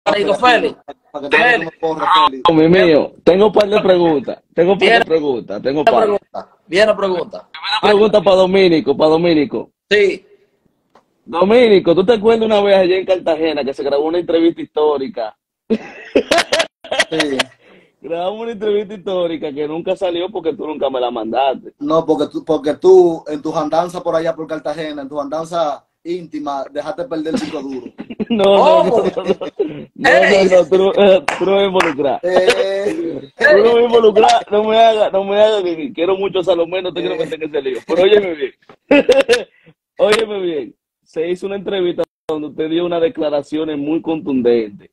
manito Félix. Para que tú no me corras, Félix. Mi mío, tengo un par de preguntas. Tengo un par de preguntas. Tengo un par. Viene pregunta. Pregunta para Dominico, para Dominico. Sí. Dominico, ¿tú te acuerdas una vez allá en Cartagena que se grabó una entrevista histórica? Sí. Grabamos una entrevista histórica que nunca salió porque tú nunca me la mandaste. No, porque tú en tus andanzas por allá por Cartagena, en tus andanzas íntimas, dejaste perder el disco duro. No, tú no me involucras. Tú no me involucras, no me hagas que quiero mucho a Salomé, no te quiero meter en ese lío. Pero óyeme bien. Óyeme bien. Se hizo una entrevista donde usted dio unas declaraciones muy contundentes.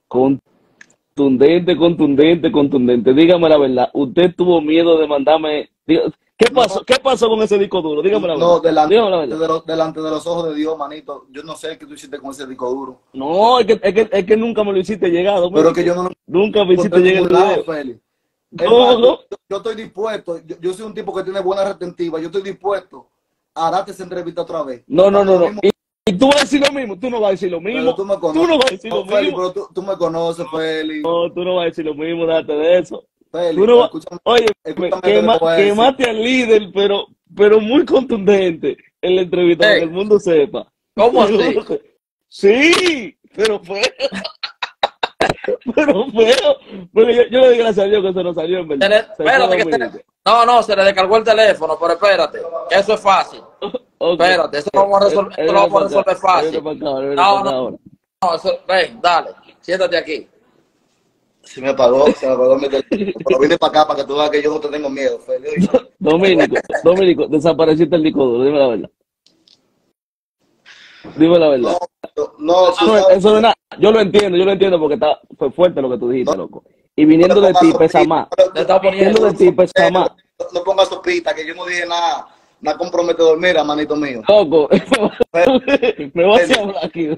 Contundente. Dígame la verdad. ¿Usted tuvo miedo de mandarme? ¿Qué pasó con ese disco duro? Dígame la verdad. No, delante de los ojos de Dios, manito. Yo no sé qué tú hiciste con ese disco duro. No, es que nunca me lo hiciste llegado. Pero que yo no nunca me hiciste llegado. Yo estoy dispuesto. Yo soy un tipo que tiene buena retentiva. Yo estoy dispuesto a darte esa entrevista otra vez. No. Y tú vas a decir lo mismo, tú no vas a decir lo mismo. Tú no vas a decir lo mismo. Félix, pero tú me conoces, Félix. No, tú no vas a decir lo mismo, date de eso. Félix, no oye, quemaste al líder, pero muy contundente en la entrevista, para que el mundo sepa. ¿Cómo así? Sí, pero fue. Pero yo le doy gracias a Dios que se nos salió en verdad. Se le descargó el teléfono, pero espérate, eso es fácil. Espérate, eso lo vamos a resolver fácil. Ven, dale, siéntate aquí. Se me apagó mi teléfono. Pero vine para acá para que tú veas que yo no te tengo miedo, Félix. Dominico, desapareciste el disco duro, dime la verdad. Dime la verdad. Eso de nada. Yo lo entiendo porque fue fuerte lo que tú dijiste, loco. Y viniendo de ti pesa más. Viniendo de ti pesa más. No pongas sopita, que yo no dije nada comprometedor. Mira, manito mío. Loco, me vas a hablar aquí.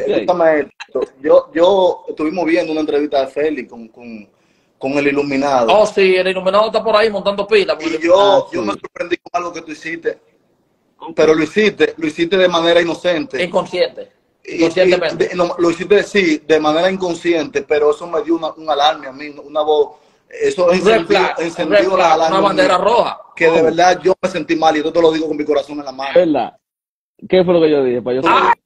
Yo estuvimos viendo una entrevista de Félix con el Iluminado. Oh, sí, el Iluminado está por ahí montando pilas. Y yo me sorprendí con algo que tú hiciste. Pero lo hiciste de manera inocente. Inconsciente. Lo hiciste, sí, de manera inconsciente, pero eso me dio un alarme a mí, una voz. Eso encendió la alarma. Una bandera roja. Que de verdad yo me sentí mal y yo te lo digo con mi corazón en la mano. ¿Verdad? ¿Qué fue lo que yo dije? Para yo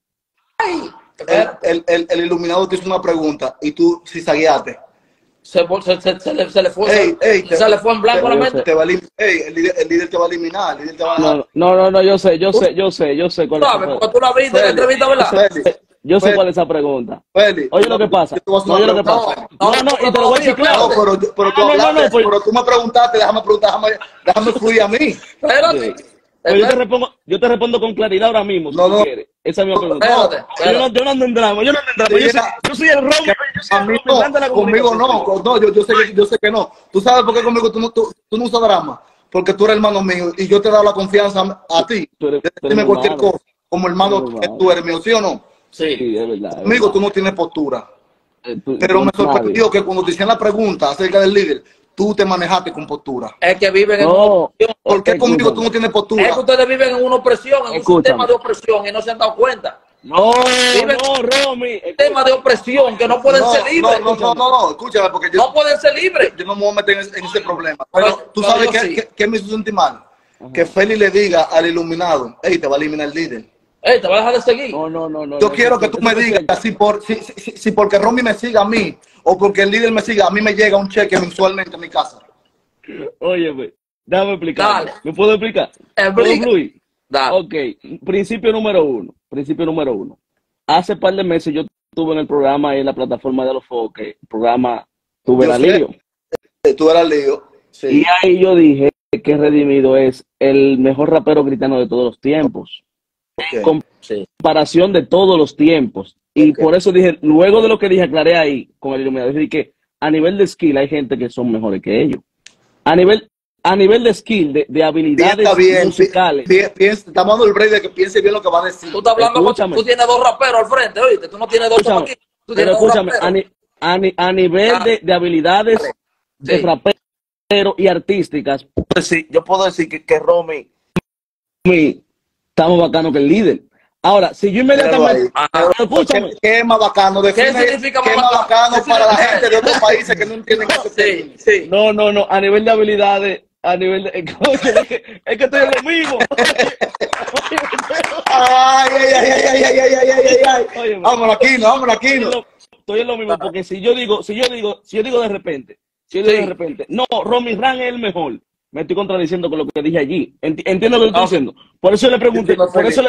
saber. El Iluminado te hizo una pregunta y tú cizagueaste. Se le fue en blanco la mente. El líder te va a eliminar. El líder te va a dejar. No, yo sé cuál es. ¿Sabes? Porque tú la viste en la entrevista, ¿verdad? Yo sé cuál es esa pregunta. Oye lo que pasa. No, y te lo voy a decir claro. Pero tú me preguntaste, déjame fluir a mí. Espérate. Yo te respondo con claridad ahora mismo, si tú quieres. Esa es mi pregunta. Yo no ando en drama, yo soy el rompe. A mí no, conmigo no, yo sé que no. ¿Tú sabes por qué conmigo tú no usas drama? Porque tú eres hermano mío y yo te he dado la confianza a ti. Dime cualquier cosa, como hermano que tú eres mío, ¿sí o no? Sí, es verdad. Conmigo tú no tienes postura. Pero me sorprendió que cuando te hicieron la pregunta acerca del líder, tú te manejaste con postura. Es que viven en ¿Por qué conmigo tú no tienes postura? Es que ustedes viven en una opresión, en un sistema de opresión y no se han dado cuenta. Romy. Un tema de opresión que no pueden ser libres. No, escúchame, porque no pueden ser libres. Yo no me voy a meter en ese problema. Pero tú sabes qué me hizo sentir mal. Que Félix le diga al Iluminado, hey, te va a eliminar el líder. Hey, te va a dejar de seguir. No. Yo quiero que tú me digas si porque Romy me siga a mí o porque el líder me siga, a mí me llega un cheque mensualmente a mi casa. Oye, pues, déjame explicar. Dale. ¿Me puedo explicar? Explica. Fluir? Dale. Ok, principio número uno. Hace par de meses yo estuve en el programa ahí en la plataforma de los Foques, el programa Tuve la Lío. Tú eras Lío. Sí. Y ahí yo dije que Redimido es el mejor rapero cristiano de todos los tiempos. Okay. Comparación de todos los tiempos. Y por eso dije, luego de lo que dije, aclaré ahí con el Iluminado, dije que a nivel de skill hay gente que son mejores que ellos. A nivel de skill, de habilidades musicales. Estamos dando el break de que piense bien lo que va a decir. Tú estás hablando, tú tienes dos raperos al frente, oíste, tú no tienes dos chamaquitos. Pero escúchame, a nivel de habilidades de rapero y artísticas, pues sí, yo puedo decir que Romy estamos bacano que el líder. Ahora, si yo inmediatamente... Escúchame. ¿Qué es más bacano? ¿Qué significa más bacano para la gente de otros países que no entienden ese sí. No, a nivel de habilidades, a nivel de... es que estoy en lo mismo. Ay. Vámonos aquí, no. Estoy en lo mismo, porque si yo digo de repente, no, Romy Ran es el mejor, me estoy contradiciendo con lo que dije allí. Entiendo lo que estoy diciendo. Por eso le pregunté, por eso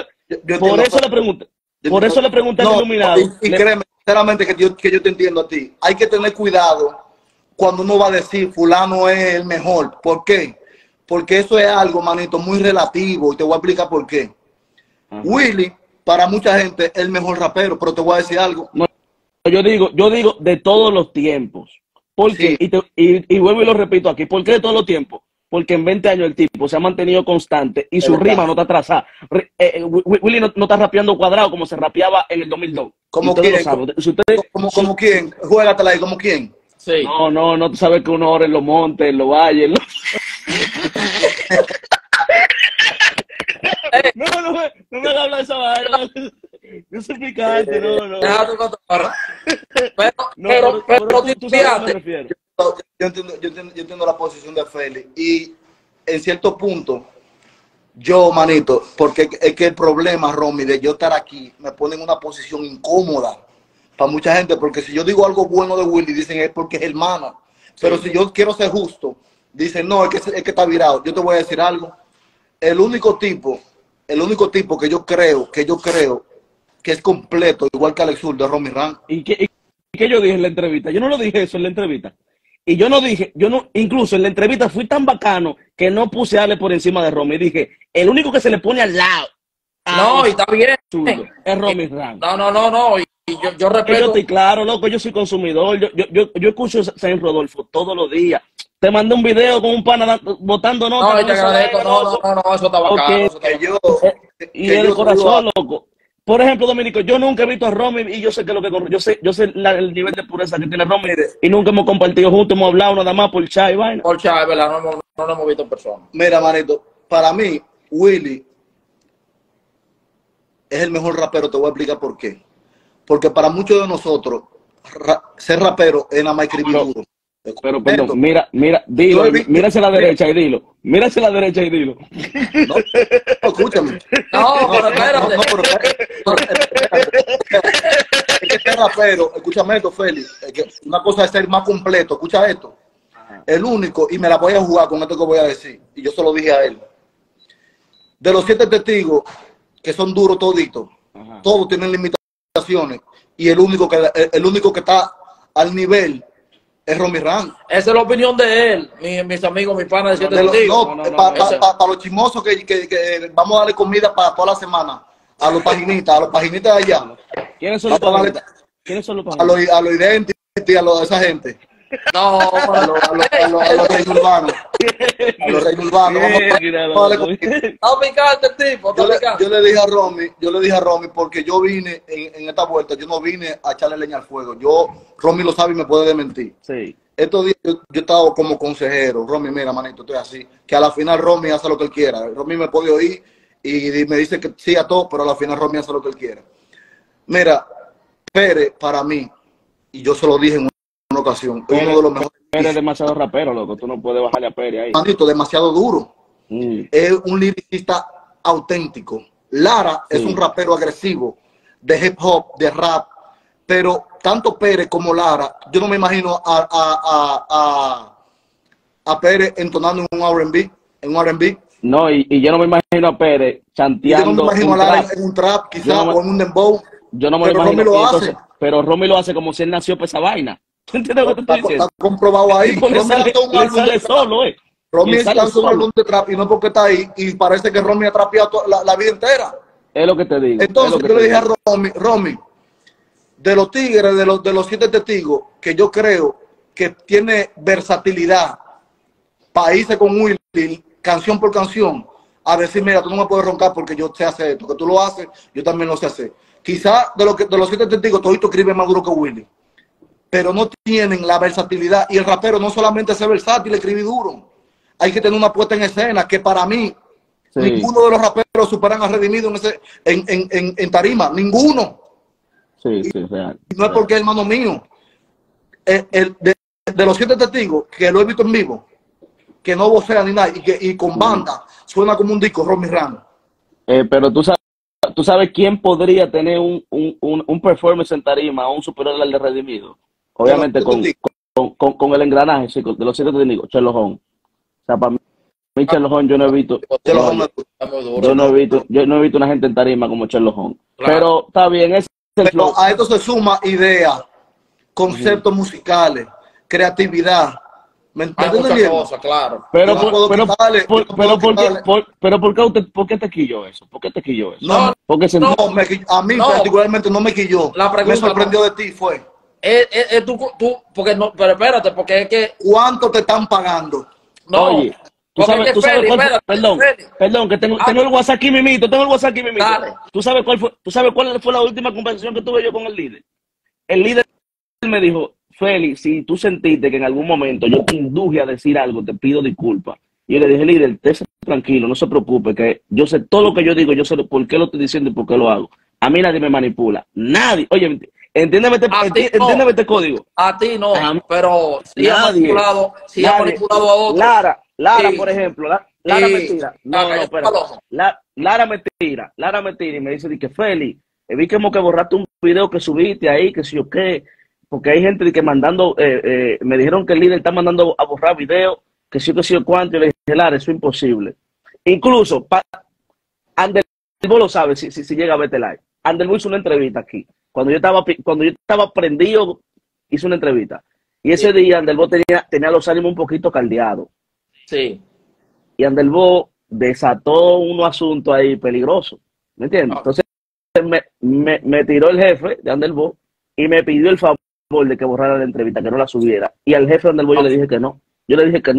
le pregunté al iluminado. Y créeme, sinceramente, que yo te entiendo a ti. Hay que tener cuidado cuando uno va a decir fulano es el mejor. ¿Por qué? Porque eso es algo, manito, muy relativo, y te voy a explicar por qué. Willy, para mucha gente, es el mejor rapero, pero te voy a decir algo. No, yo digo de todos los tiempos. ¿Por qué? Y vuelvo y lo repito aquí. ¿Por qué de todos los tiempos? Porque en 20 años el tipo se ha mantenido constante y su rima no está atrasada. Willy no está rapeando cuadrado como se rapeaba en el 2002. ¿Como quién? ¿Como quién? Juégatela ahí, ¿como quién? Sí. No, tú sabes que uno ahora en los montes, en los valles. No me hagas hablar de esa vaina. Yo soy picante, no. Pero tú sabes yo entiendo la posición de Félix y en cierto punto yo, manito, porque es que el problema, Romy, de yo estar aquí me pone en una posición incómoda para mucha gente, porque si yo digo algo bueno de Willy, dicen es porque es hermano, pero si yo quiero ser justo, dicen no, es que está virado. Yo te voy a decir algo, el único tipo que yo creo que es completo, igual que Alex Zurdo, de Romy Ran. ¿Y qué yo dije en la entrevista? Yo no lo dije eso en la entrevista. Y incluso en la entrevista fui tan bacano que no puse a Ale por encima de Romy. Dije, el único que se le pone al lado. No, y está bien. Es Romy Ran. No. Y yo respeto. Yo estoy claro, loco, yo soy consumidor. Yo escucho a San Rodolfo todos los días. Te mandé un video con un pana botando notas. No, te agradezco. No, eso está bacano. Y el corazón, loco. Por ejemplo, Dominico, yo nunca he visto a Romy y yo sé que yo sé el nivel de pureza que tiene Romy y nunca hemos compartido juntos, hemos hablado nada más por chat y vaina. Por chat, ¿verdad? No lo hemos visto en persona. Mira, manito, para mí, Willy es el mejor rapero, te voy a explicar por qué. Porque para muchos de nosotros, ser rapero es nada más escribir duro. Pero perdón, mira, dilo, mira hacia la derecha y dilo. Mira hacia la derecha y dilo. No, escúchame. Pero espérate. Es que ser rapero, escúchame esto, Félix. Es que una cosa es ser más completo. Escucha esto. El único, y me la voy a jugar con esto que voy a decir, y yo se lo dije a él. De los 7 testigos, que son duros toditos, todos tienen limitaciones, y el único que está al nivel es Romy Ran. Esa es la opinión de él, mis amigos, mis panas de 7 testigos. Para los chismosos que vamos a darle comida para toda la semana, a los paginitas de allá. ¿Quiénes son los paginitas? A los Identity, a esa gente. No, a los reyes urbanos. A los reyes urbanos. Está picante el tipo. Yo le dije a Romy, porque yo vine en esta vuelta, yo no vine a echarle leña al fuego. Romy lo sabe y me puede desmentir. Sí. Estos días yo estaba como consejero. Romy, mira, manito, estoy así. Que a la final Romy hace lo que él quiera. Romy me puede oír y me dice que sí a todo, pero a la final Romy hace lo que él quiera. Mira, Pérez, para mí, y yo se lo dije en una ocasión, es uno de los mejores. Pérez es demasiado rapero, loco. Tú no puedes bajarle a Pérez ahí. Manito, demasiado duro. Es un liricista auténtico. Lara es un rapero agresivo, de hip hop, de rap. Pero tanto Pérez como Lara, yo no me imagino a Pérez entonando en un R&B. No, y yo no me imagino a Pérez chanteando. Yo no me imagino a Lara en un trap, quizás, o en un dembow. Yo no me lo imagino. Pero Romy lo hace como si él nació para esa vaina. ¿Tú entiendes lo que te estoy diciendo? Está comprobado ahí. Romy sale solo, Romy lanzó un álbum de trap y no porque está ahí, y parece que Romy ha trapeado la vida entera. Es lo que te digo. Entonces yo le dije a Romy, de los tigres, de los 7 testigos, que yo creo que tiene versatilidad para irse con Willy, canción por canción, a decir, mira, tú no me puedes roncar porque yo sé hacer esto, que tú lo haces, yo también lo sé hacer. Quizás de los 7 testigos, todito escribe más duro que Willy, pero no tienen la versatilidad. Y el rapero no solamente es versátil, escribir duro. Hay que tener una puesta en escena que para mí Ninguno de los raperos superan a Redimido en tarima, ninguno. Sí, real. Y no es porque es hermano mío. De los 7 testigos que lo he visto en vivo, que no vocea ni nada, y con banda, suena como un disco, Romy Ramos. Pero tú sabes quién podría tener un performance en tarima, un superior al de Redimido. Obviamente con el engranaje, sí, de los 7 testigos, Chelojón. O sea, para mí Chelojón yo no he visto. Yo no he visto una gente en tarima como Chelojón. Claro. Pero está bien, pero a esto se suma ideas, conceptos musicales, creatividad. ¿Me entiendes bien? Claro. Pero ¿por qué te quilló eso? ¿Por qué te quilló eso? A mí particularmente no me quilló. Me sorprendió de ti, fue. Pero espérate, porque es que... ¿Cuánto te están pagando? No. Oye, tú sabes cuál, perdón, que tengo el WhatsApp aquí mimito, Dale. ¿Tú sabes cuál fue la última conversación que tuve yo con el líder? El líder me dijo, Félix, si tú sentiste que en algún momento yo te induje a decir algo, te pido disculpas. Y yo le dije, líder, esté tranquilo, no se preocupe, que yo sé todo lo que yo digo, yo sé por qué lo estoy diciendo y por qué lo hago. A mí nadie me manipula, nadie. Oye, entiéndeme este código. A ti no, pero si ha manipulado a otros. Lara, por ejemplo, Lara me tira. Lara me tira y me dice que Félix, vi como que borraste un video que subiste ahí, que si o qué, porque hay gente que mandando, me dijeron que el líder está mandando a borrar videos, que sí o cuánto, y le dije, Lara, eso es imposible. Incluso, Anderbo lo sabe si llega a verte live. Anderbo hizo una entrevista aquí. Cuando yo estaba prendido, hizo una entrevista. Y ese día Anderbo tenía los ánimos un poquito caldeados. Sí. Y Anderbo desató unos asuntos ahí peligrosos. ¿Me entiendes? Entonces me tiró el jefe de Anderbo y me pidió el favor de que borrara la entrevista, que no la subiera. Y al jefe de Anderbo yo le dije que no. Yo le dije que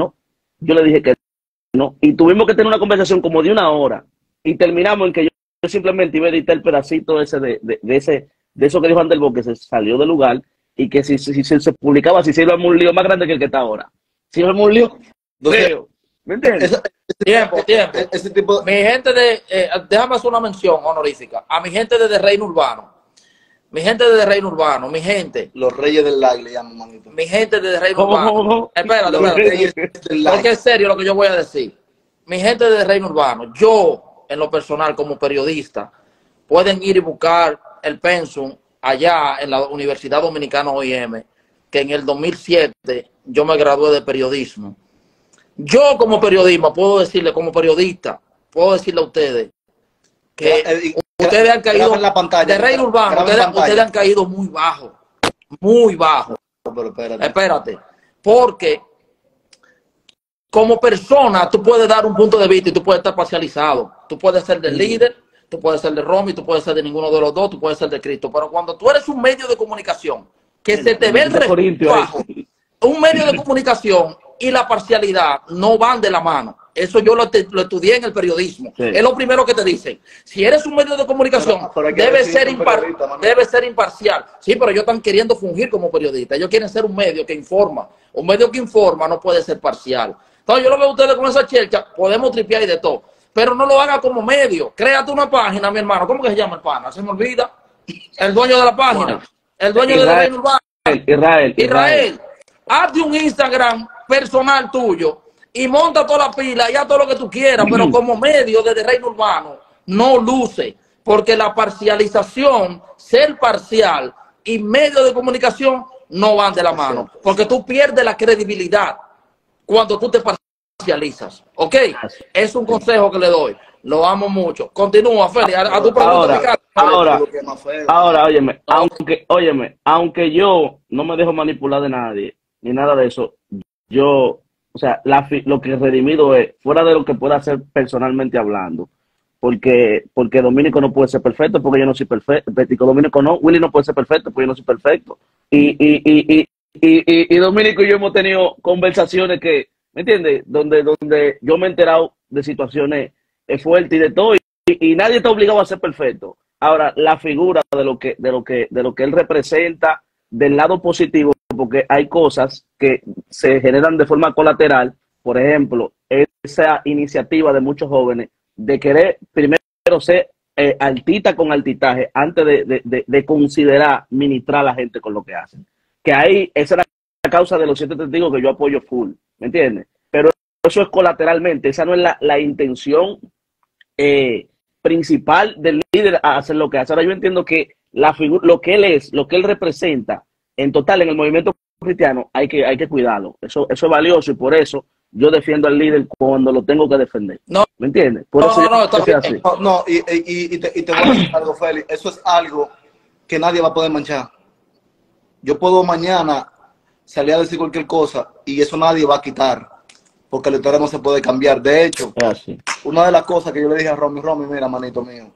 no. Y tuvimos que tener una conversación como de 1 hora. Y terminamos en que yo simplemente iba a editar el pedacito ese de eso que dijo Anderbo, que se salió del lugar, y que si se publicaba, si se iba a un lío más grande que el que está ahora. Si iba a un lío feo. ¿Me entiendes? Tiempo. Ese tipo... Mi gente déjame hacer una mención honorífica. A mi gente de Reino Urbano. Mi gente. Los reyes del like le llaman, manito. Mi gente de Reino Urbano. Espérate. Porque es serio lo que yo voy a decir. Mi gente de Reino Urbano. Yo, en lo personal, como periodista, pueden ir y buscar el pensum allá en la Universidad Dominicana OIM, que en el 2007 yo me gradué de periodismo. Yo como periodista puedo decirle a ustedes que ustedes han caído en la pantalla, de Reino Urbano, ustedes han caído muy bajo. Pero espérate, porque como persona tú puedes dar un punto de vista y tú puedes estar parcializado. Tú puedes ser del líder, tú puedes ser de Romy, tú puedes ser de ninguno de los dos, tú puedes ser de Cristo. Pero cuando tú eres un medio de comunicación que se te ve el reflejo bajo, un medio de comunicación y la parcialidad no van de la mano. Eso yo lo estudié en el periodismo. Sí. Es lo primero que te dicen. Si eres un medio de comunicación, debe ser imparcial. Sí, pero ellos están queriendo fungir como periodistas. Ellos quieren ser un medio que informa. Un medio que informa no puede ser parcial. Entonces yo lo veo a ustedes con esa chelcha. Podemos tripear y de todo. Pero no lo haga como medio. Créate una página, mi hermano. ¿Cómo que se llama el pana? Se me olvida. El dueño de la página. El dueño de la Reino Urbano. Israel. Hazte un Instagram personal tuyo y monta toda la pila y haz todo lo que tú quieras, pero como medio desde Reino Urbano no luce, porque la parcialización, ser parcial y medio de comunicación no van de la mano, porque tú pierdes la credibilidad cuando tú te parcializas, ¿ok? Es un consejo que le doy. Lo amo mucho. Continúa, Félix, a tu pregunta. Ahora, óyeme, aunque yo no me dejo manipular de nadie, ni nada de eso, yo, o sea, lo que Redimido es, fuera de lo que pueda hacer personalmente hablando, porque Dominico no puede ser perfecto, porque yo no soy perfecto, Dominico no, Willy no puede ser perfecto, porque yo no soy perfecto, y Dominico y yo hemos tenido conversaciones que, ¿me entiendes? Donde yo me he enterado de situaciones fuertes y de todo, y nadie está obligado a ser perfecto. Ahora, la figura de lo que él representa del lado positivo, porque hay cosas que se generan de forma colateral. Por ejemplo, esa iniciativa de muchos jóvenes de querer primero ser altita con altitaje antes de considerar ministrar a la gente con lo que hacen. Que ahí, esa es la causa de los 7 testigos que yo apoyo full, ¿me entiendes? Pero eso es colateralmente, esa no es la intención principal del líder a hacer lo que hace. Ahora yo entiendo que la figura, lo que él es, lo que él representa, en total en el movimiento cristiano, hay que cuidarlo. Eso es valioso y por eso yo defiendo al líder cuando lo tengo que defender. No, ¿me entiendes? Por eso así. No, y te voy a decir algo, Félix. Eso es algo que nadie va a poder manchar. Yo puedo mañana salir a decir cualquier cosa y eso nadie va a quitar, porque la historia no se puede cambiar. De hecho, una de las cosas que yo le dije a Romy, mira, manito mío,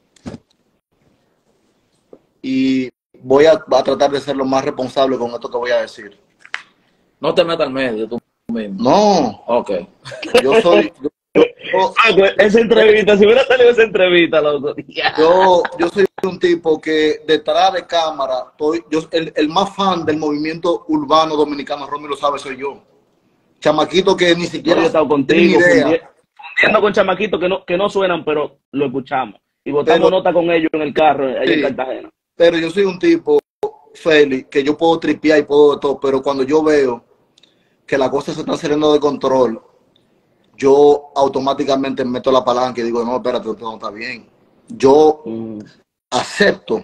y voy a tratar de ser lo más responsable con esto que voy a decir. No te metas al medio, tú mismo. No. Ok. Yo soy... esa entrevista, si hubiera salido esa entrevista, loco. Yo soy un tipo que detrás de cámara, el más fan del movimiento urbano dominicano, Romy lo sabe, soy yo. Chamaquito que ni siquiera... Yo he estado contigo, fundiendo con chamaquitos que no suenan, pero lo escuchamos. Y botamos nota con ellos en el carro, ahí en Cartagena. Pero yo soy un tipo, Félix, que yo puedo tripear y puedo de todo, pero cuando yo veo que la cosa se está saliendo de control, yo automáticamente meto la palanca y digo, no, espérate, esto no está bien. Yo acepto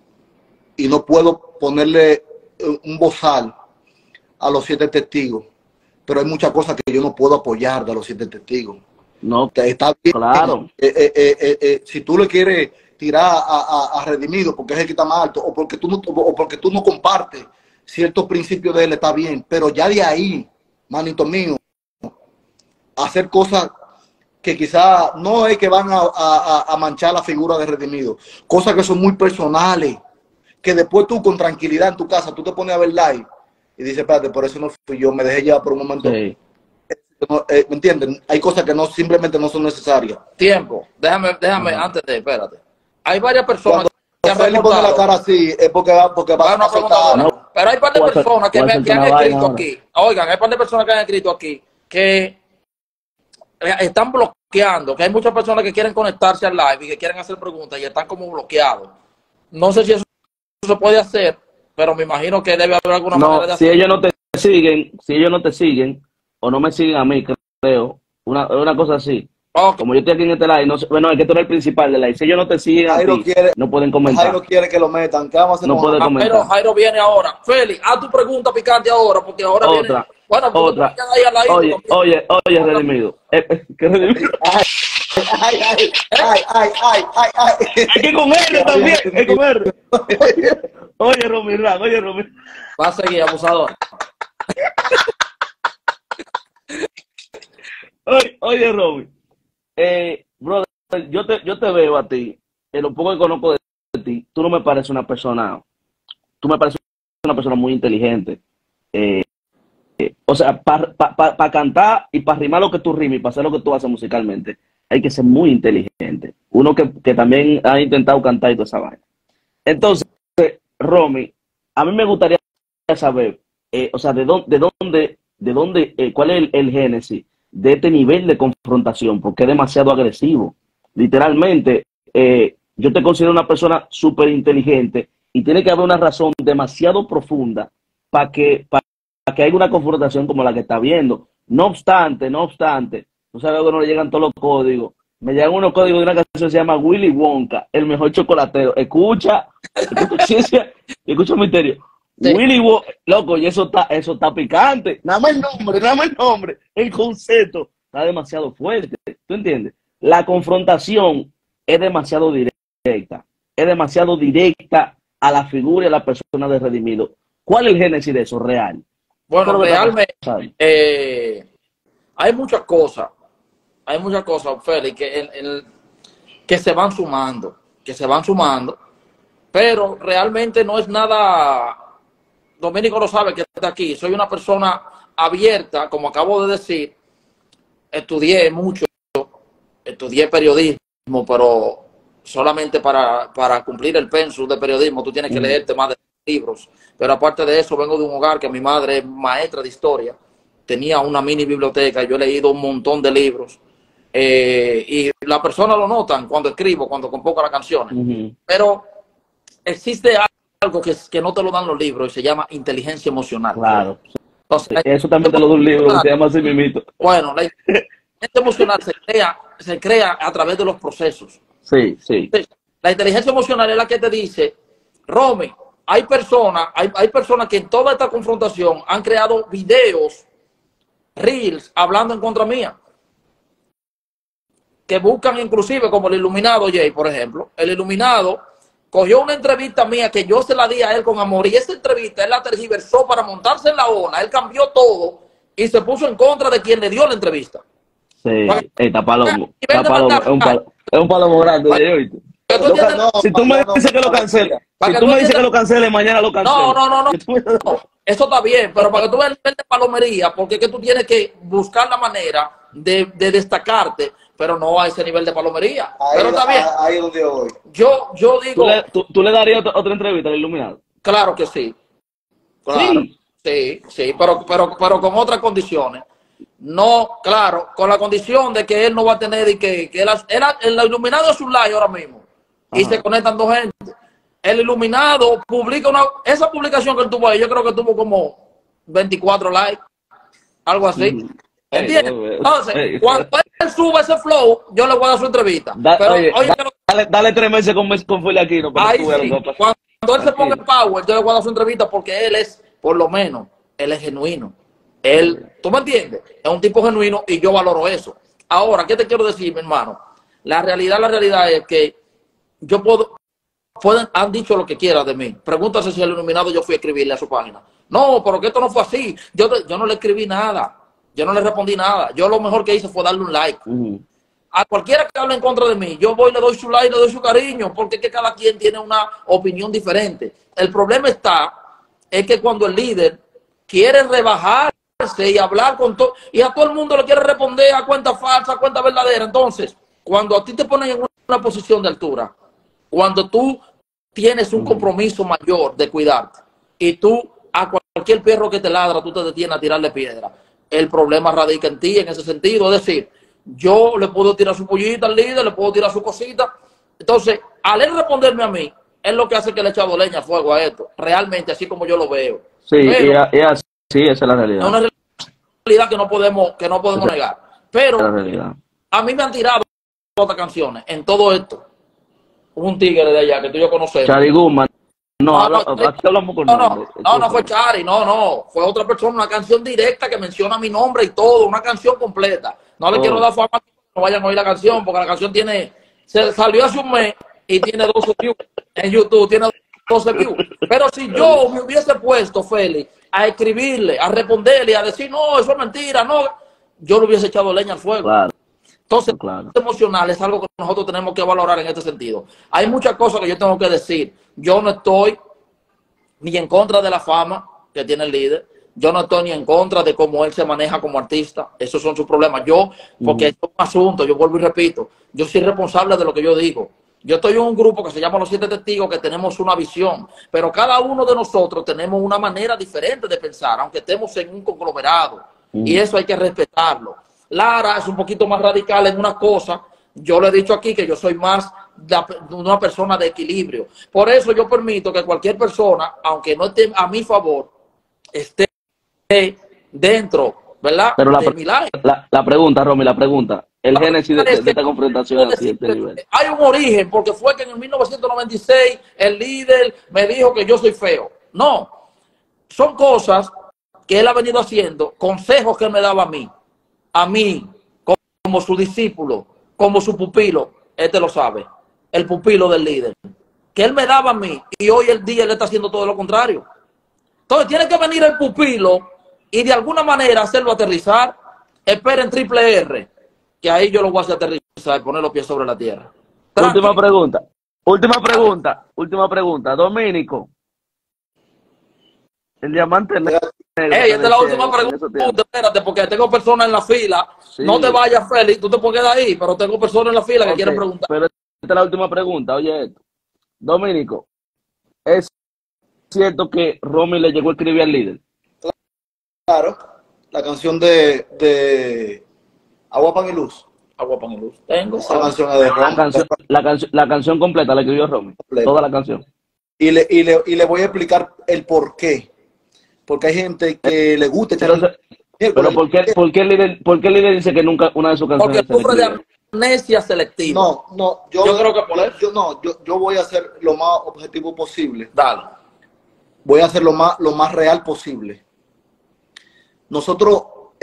y no puedo ponerle un bozal a los 7 testigos, pero hay muchas cosas que yo no puedo apoyar de los 7 testigos. No, que está bien. Claro. Si tú le quieres tirar a Redimido porque es el que está más alto, o porque tú no compartes ciertos principios de él, está bien, pero ya de ahí, manito mío, hacer cosas que quizás no es que van a manchar la figura de Redimido, cosas que son muy personales, que después tú con tranquilidad en tu casa, tú te pones a ver live y dices, espérate, por eso no fui yo, me dejé llevar por un momento. Sí. ¿Me entienden? Hay cosas que simplemente no son necesarias. Tiempo, déjame antes de, espérate. Hay varias personas que han reportado. La cara así es porque va a soltar. Pero hay un par de personas que han escrito aquí. Oigan, hay un par de personas que han escrito aquí que están bloqueando, que hay muchas personas que quieren conectarse al live y que quieren hacer preguntas y están como bloqueados. No sé si eso se puede hacer, pero me imagino que debe haber alguna manera de hacerlo. Si ellos no te siguen o no me siguen a mí, creo, una cosa así. Okay. Como yo estoy aquí en este live, bueno, es que tú eres el principal del live. Si ellos no te siguen a ti, no pueden comentar. Jairo quiere que lo metan. No puede comentar. Pero Jairo viene ahora. Félix, haz tu pregunta picante ahora, porque ahora viene... Bueno, otra. Oye, Redimido. ¿Qué Redimido? Ay. Es que con él también, es con él. Oye, Romy. Va a seguir, abusador. Oye, Romy. Brother, yo te veo a ti, en lo poco que conozco de ti, tú no me pareces una persona, tú me pareces una persona muy inteligente. O sea, para cantar y para rimar lo que tú rimas y para hacer lo que tú haces musicalmente, hay que ser muy inteligente. Uno que también ha intentado cantar y toda esa vaina. Entonces, Romy, a mí me gustaría saber, o sea, de dónde, cuál es el génesis de este nivel de confrontación, porque es demasiado agresivo. Literalmente, yo te considero una persona súper inteligente y tiene que haber una razón demasiado profunda para que haya una confrontación como la que está viendo. No obstante, tú sabes que no le llegan todos los códigos. Me llegan unos códigos de una canción que se llama Willy Wonka, el mejor chocolatero. Escucha ciencia y escucha el misterio. Sí. Willy Wonka, loco, y eso está picante. Nada más el nombre, el concepto está demasiado fuerte. ¿Tú entiendes? La confrontación es demasiado directa. Es demasiado directa a la figura y a la persona de Redimido. ¿Cuál es el génesis de eso real? Bueno, realmente hay muchas cosas, Félix, que se van sumando, pero realmente no es nada. Dominico lo sabe que está aquí. Soy una persona abierta, como acabo de decir. Estudié mucho, estudié periodismo, pero solamente para cumplir el pensum de periodismo tú tienes que leerte más de libros. Pero aparte de eso, vengo de un hogar que mi madre es maestra de historia. Tenía una mini biblioteca y yo he leído un montón de libros. y la persona lo notan cuando escribo, cuando compongo las canciones. Pero existe algo que no te lo dan los libros y se llama inteligencia emocional. Claro. Entonces, eso también te lo da un libro que se llama así mismito. Bueno, la inteligencia emocional se crea a través de los procesos. Sí, sí. La inteligencia emocional es la que te dice, Romy, hay personas que en toda esta confrontación han creado videos, reels, hablando en contra mía. Que buscan inclusive, como el Iluminado Jay, por ejemplo. El Iluminado cogió una entrevista mía que yo se la di a él con amor, y esa entrevista él la tergiversó para montarse en la ola. Él cambió todo y se puso en contra de quien le dio la entrevista. Sí, está palomo. Es un palomo grande, ¿oíste? Si tú me dices que lo cancele, que lo cancele, mañana lo cancelo. No. Eso está bien, pero para que tú veas el nivel de palomería, porque es que tú tienes que buscar la manera de destacarte, pero no a ese nivel de palomería. Pero está bien. Ahí es donde yo voy. Yo digo... ¿Tú le darías otra entrevista al Iluminado? Claro que sí. Claro. Sí, pero con otras condiciones. No, claro, con la condición de que él no va a tener y que el Iluminado es un live ahora mismo. Y se conectan dos gente. El Iluminado publica esa publicación que él tuvo ahí, yo creo que tuvo como 24 likes, algo así. ¿Entiendes? Entonces, cuando él suba ese flow, yo le voy a dar su entrevista. Dale 3 meses con Feli Aquino. Ahí sí. Cuando él se ponga en power, yo le voy a dar su entrevista porque él es, por lo menos, él es genuino. ¿Tú me entiendes? Es un tipo genuino y yo valoro eso. Ahora, ¿qué te quiero decir, mi hermano? La realidad es que yo han dicho lo que quieran de mí. Pregúntase si el Iluminado yo fui a escribirle a su página. No, pero que esto no fue así. Yo no le escribí nada. Yo no le respondí nada. Yo lo mejor que hice fue darle un like. A cualquiera que hable en contra de mí, yo voy, le doy su like, le doy su cariño, porque es que cada quien tiene una opinión diferente. El problema es que cuando el líder quiere rebajarse y hablar con todo, y a todo el mundo le quiere responder a cuenta falsa, a cuenta verdadera. Entonces, cuando a ti te ponen en una posición de altura, cuando tú tienes un compromiso mayor de cuidarte, y tú a cualquier perro que te ladra, tú te detienes a tirarle piedra, el problema radica en ti en ese sentido. Es decir, yo le puedo tirar su pollita al líder, le puedo tirar su cosita. Entonces, al él responderme a mí, es lo que hace que le he echado leña a fuego a esto. Realmente, así como yo lo veo. Sí, pero, esa es la realidad. Es una realidad que no podemos negar. Pero a mí me han tirado otras canciones en todo esto. Un tigre de allá que tú y yo conocemos. Chari Guzmán. Aquí hablamos con no fue Chari, no. Fue otra persona, una canción directa que menciona mi nombre y todo, una canción completa. No le quiero dar fama, no vayan a oír la canción, porque la canción salió hace un mes y tiene 12 views en YouTube, tiene 12 views. Pero si yo me hubiese puesto, Félix, a escribirle, a responderle, a decir, no, eso es mentira, no, yo le hubiese echado leña al fuego. Claro. Entonces, emocional es algo que nosotros tenemos que valorar en este sentido. Hay muchas cosas que yo tengo que decir. Yo no estoy ni en contra de la fama que tiene el líder. Yo no estoy ni en contra de cómo él se maneja como artista. Esos son sus problemas. Porque es un asunto, yo vuelvo y repito, yo soy responsable de lo que yo digo. Yo estoy en un grupo que se llama Los 7 Testigos, que tenemos una visión, pero cada uno de nosotros tenemos una manera diferente de pensar, aunque estemos en un conglomerado. Y eso hay que respetarlo. Lara es un poquito más radical en una cosa. Yo le he dicho aquí que yo soy más una persona de equilibrio. Por eso yo permito que cualquier persona, aunque no esté a mi favor, esté dentro, ¿verdad? Pero la pregunta, Romy, el génesis de esta confrontación así, este nivel. Hay un origen, porque fue que en 1996 el líder me dijo que yo soy feo. No, son cosas que él ha venido haciendo, consejos que él me daba a mí, como su discípulo, como su pupilo. Este lo sabe, el pupilo del líder, que él me daba a mí, y hoy el día él está haciendo todo lo contrario. Entonces tiene que venir el pupilo y de alguna manera hacerlo aterrizar. Esperen triple R, que ahí yo lo voy a hacer aterrizar y poner los pies sobre la tierra. Última pregunta. Dominico, el diamante negro. Esta es la última pregunta. Espérate, porque tengo personas en la fila. Sí. No te vayas, Félix, tú te puedes quedar ahí, pero tengo personas en la fila que quieren preguntar. Pero esta es la última pregunta. Oye, esto. Dominico, ¿es cierto que Romy le llegó a escribir al líder? Claro, la canción de Agua, Pan y Luz. Agua, Pan y Luz. Tengo. Esa canción es de Romy. La canción completa la escribió Romy. Toda la canción. Y le voy a explicar el por qué. Porque hay gente que le gusta. Pero ¿por qué el líder dice que nunca una de sus canciones? Porque sufre de amnesia selectiva. No, yo creo que por eso. Yo voy a hacer lo más objetivo posible. Dale. Voy a hacer lo más real posible. Nosotros,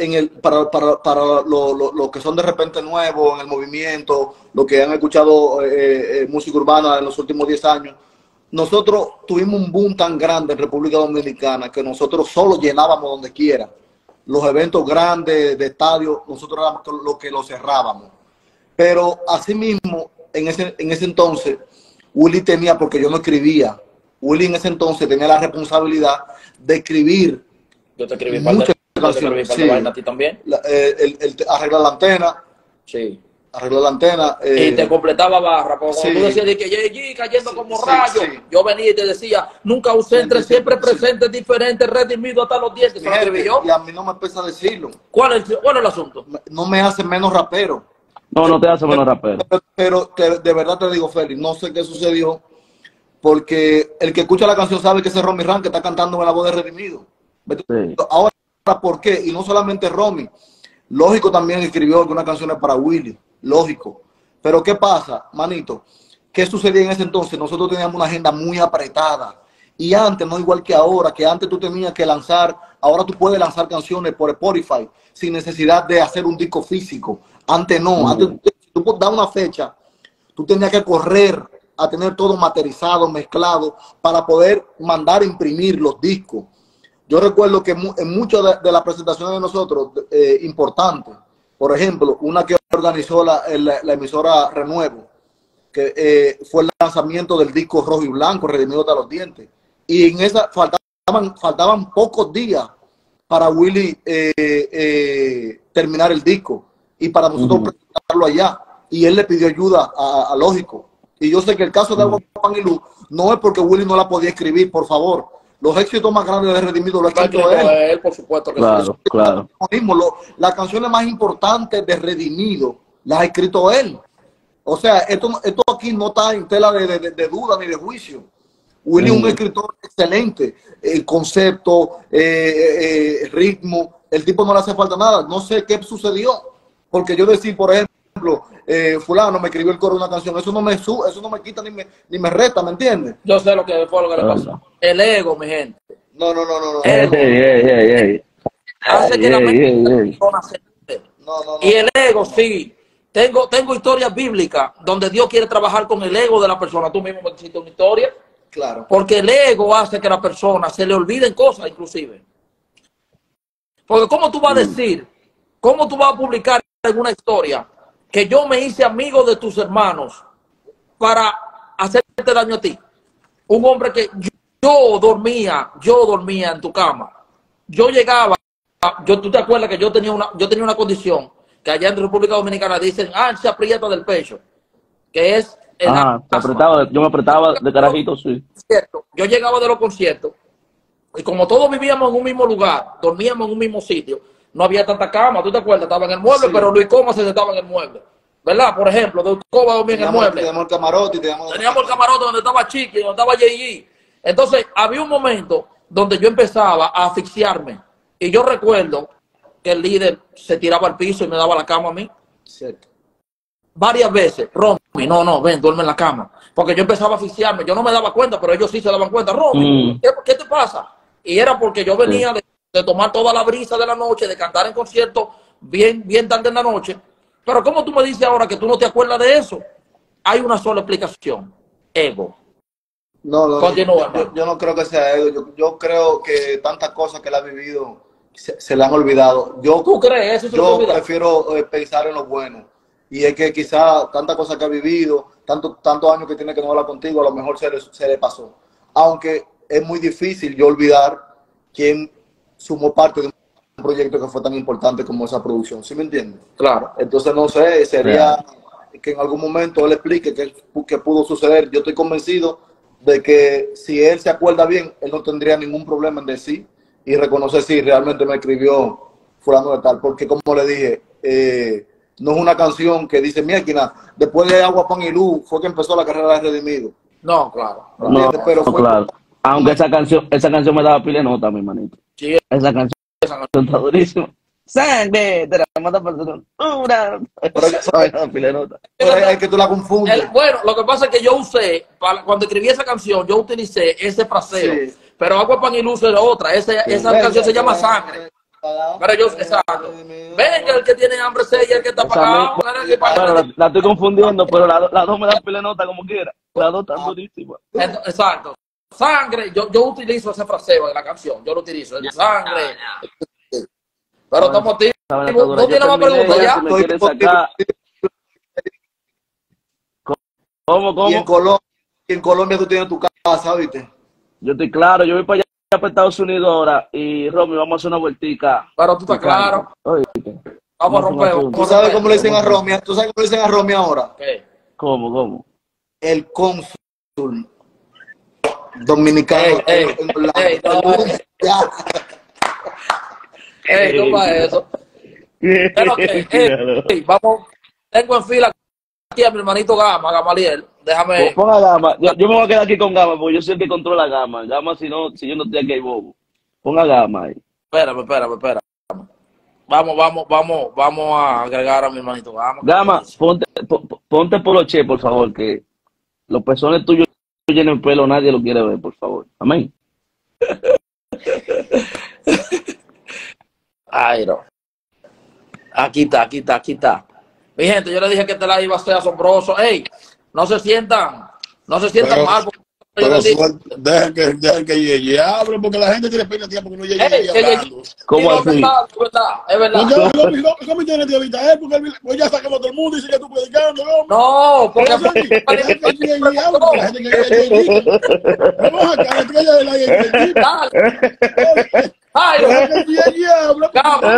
para los que son de repente nuevos en el movimiento, los que han escuchado música urbana en los últimos 10 años, nosotros tuvimos un boom tan grande en República Dominicana que nosotros solo llenábamos donde quiera. Los eventos grandes de estadio, nosotros éramos los que los cerrábamos. Pero asimismo, en ese entonces, Willy tenía, porque yo no escribía, Willy en ese entonces tenía la responsabilidad de escribir. Yo te escribí muchas canciones. Sí. ¿A ti también? Arreglar la antena. Sí. Arreglar la antena. Y te completaba barra. Porque cuando tú decías de que Yeji cayendo como rayo, yo venía y te decía, nunca ausente, siempre presente, diferente, redimido hasta los dientes. ¿Eso lo escribí yo? Y a mí no me pesa decirlo. ¿Cuál es el asunto? No me hace menos rapero. No te hace menos rapero. Pero de verdad te digo, Félix, no sé qué sucedió, porque el que escucha la canción sabe que ese Romy Ran que está cantando en la voz de Redimido. Sí. Ahora, ¿por qué? Y no solamente Romy. Lógico también escribió algunas canciones para Willy. Lógico. Pero ¿qué pasa, manito? ¿Qué sucedía en ese entonces? Nosotros teníamos una agenda muy apretada. Y antes, no igual que ahora, que antes tú tenías que lanzar, ahora tú puedes lanzar canciones por Spotify sin necesidad de hacer un disco físico. Antes no. Antes tú das una fecha, tú tenías que correr a tener todo materializado, mezclado, para poder mandar a imprimir los discos. Yo recuerdo que en muchas de las presentaciones de nosotros, importantes, por ejemplo, una que organizó la emisora Renuevo, que fue el lanzamiento del disco Rojo y Blanco, Redimido hasta los dientes. Y en esa faltaban pocos días para Willy terminar el disco y para nosotros presentarlo allá. Y él le pidió ayuda a Lógico. Y yo sé que el caso de Agua, Pan y Luz no es porque Willy no la podía escribir, por favor. Los éxitos más grandes de Redimido lo ha escrito él. Por supuesto que claro, sí. Claro. Las canciones más importantes de Redimido las ha escrito él. O sea, esto aquí no está en tela de duda ni de juicio. Willy es un escritor excelente. El concepto, ritmo, el tipo no le hace falta nada. No sé qué sucedió. Porque yo decir, por ejemplo, fulano me escribió el coro de una canción, eso no me quita ni me resta, ¿me entiendes? Yo sé lo que le pasó. El ego, mi gente. No. Hace que la mente y el ego, sí. Tengo historias bíblicas donde Dios quiere trabajar con el ego de la persona. Tú mismo me hiciste una historia. Claro. Porque el ego hace que a la persona se le olviden cosas, inclusive. Porque ¿cómo tú vas a decir? ¿Cómo tú vas a publicar en una historia que yo me hice amigo de tus hermanos para hacerte daño a ti? Un hombre que yo dormía en tu cama. Yo llegaba, tú te acuerdas que yo tenía una condición que allá en República Dominicana dicen ansia prieta del pecho, que es yo me apretaba de carajito, sí. Yo llegaba de los conciertos y como todos vivíamos en un mismo lugar, dormíamos en un mismo sitio, no había tanta cama, ¿tú te acuerdas? Estaba en el mueble, sí. Pero Luis Coma se estaba en el mueble, ¿verdad? Por ejemplo, Luis Coma dormía en el mueble. Teníamos el camarote. Teníamos el camarote donde estaba Chiqui, donde estaba J.G. Entonces, había un momento donde yo empezaba a asfixiarme. Y yo recuerdo que el líder se tiraba al piso y me daba la cama a mí. Cierto. Varias veces. Romy, no, ven, duerme en la cama. Porque yo empezaba a asfixiarme. Yo no me daba cuenta, pero ellos sí se daban cuenta. Romy, ¿qué te pasa? Y era porque yo venía de tomar toda la brisa de la noche, de cantar en conciertos bien tarde en la noche. Pero ¿cómo tú me dices ahora que tú no te acuerdas de eso? Hay una sola explicación. Ego. No, continúa. Yo no creo que sea ego. Yo creo que tantas cosas que él ha vivido se le han olvidado. ¿Tú crees eso? Yo prefiero pensar en lo bueno. Y es que quizá tantas cosas que ha vivido, tantos años que tiene que no hablar contigo, a lo mejor se le pasó. Aunque es muy difícil yo olvidar quién sumó parte de un proyecto que fue tan importante como esa producción. ¿Sí me entiendes? Claro. Entonces, no sé, sería que en algún momento él explique qué pudo suceder. Yo estoy convencido de que si él se acuerda bien, él no tendría ningún problema en decir y reconocer si realmente me escribió fulano de tal. Porque como le dije, no es una canción que dice, mira, después de Agua, Pan y Luz fue que empezó la carrera de Redimido. No, claro. No, pero fue claro. Aunque esa canción me daba pile nota, mi manito. Sí, esa canción está durísima. Sangre de la mata persona. Es que tú la confundes. Bueno, lo que pasa es que yo usé, cuando escribí esa canción, yo utilicé ese fraseo. Sí. Pero Agua, Pan y Luz es otra. Esa canción se llama Sangre. Pero yo, exacto. Venga, el que tiene hambre sella, el que está pagado. Bueno, la estoy confundiendo, pero las dos me dan pile nota como quiera. Las dos están durísimas. Exacto. Sangre, yo utilizo ese fraseo en la canción. Yo lo utilizo. El sangre. Pero estamos tíos. No tiene más preguntas ya. ¿Cómo? Y en Colombia tú tienes tu casa, ¿viste? Yo estoy claro, yo voy para allá para Estados Unidos ahora y Romy, vamos a hacer una vueltica. Pero tú estás claro. Oíste. Vamos a romper. ¿Tú sabes cómo le dicen a Romy? ¿Tú sabes cómo le dicen a Romy ahora? ¿Qué? ¿Cómo? El cónsul dominicano. ¿Cómo es eso? Pero vamos, tengo en fila aquí a mi hermanito Gamaliel. Déjame. Ponga Gama. Yo me voy a quedar aquí con Gama porque yo soy el que controla Gama. Gama, si yo no estoy aquí, hay bobo. Ponga Gama ahí. Espérame. Vamos a agregar a mi hermanito Gama. Gama, ponte poloche, por favor, que los pezones tuyos llenen pelo, nadie lo quiere ver, por favor. Amén. Ay, no. Aquí está. Mi gente, yo le dije que este live iba a ser asombroso. Ey, no se sientan mal. Pero dejen que Yeye hable, porque la gente tiene pena tiempo que no Yeye hablando. ¿Cómo así? Es verdad. ¿Cómo tiene que evitar? Porque pues ya sacamos todo el mundo y sigue tú predicando, ¿no? No, porque la gente que vamos a caer estrella de la Yeye. Ay, Yeye habla.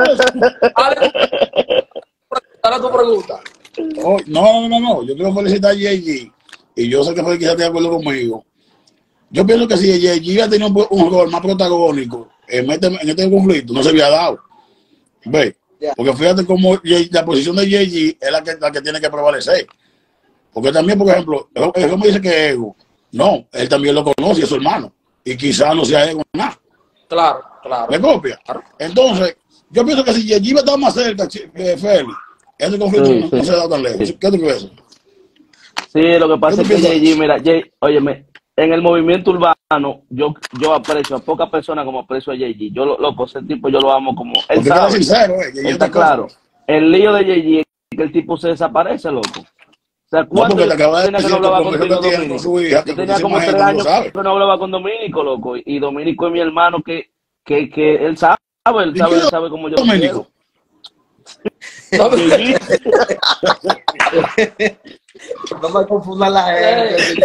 Dale tu pregunta. No. Yo quiero felicitar a Yeye. Y yo sé que fue quizás de acuerdo conmigo. Yo pienso que si Yeye ha tenido un rol más protagónico en este conflicto, no se había dado. ¿Ve? Yeah. Porque fíjate cómo la posición de Yeye es la que tiene que prevalecer. Porque también, por ejemplo, él me dice que es ego. No, él también lo conoce, es su hermano. Y quizás no sea ego nada. Claro. ¿Me copia? Claro. Entonces, yo pienso que si Yeye va a estar más cerca, Félix, este conflicto no se ha dado tan lejos. ¿Qué tú crees? Sí, lo que pasa es que Yeye, mira, óyeme, en el movimiento urbano, yo aprecio a pocas personas como aprecio a Yeye. Yo, loco, ese tipo yo lo amo como... Él sabe, sincero, él está claro. El lío de Yeye es que el tipo se desaparece, loco. O sea, ¿cuánto tiene que no hablaba con Dominico? Yo tenía como 3 años que no hablaba con Dominico, loco. Y Dominico es mi hermano que él sabe cómo yo Dominico. No me confundan la gente.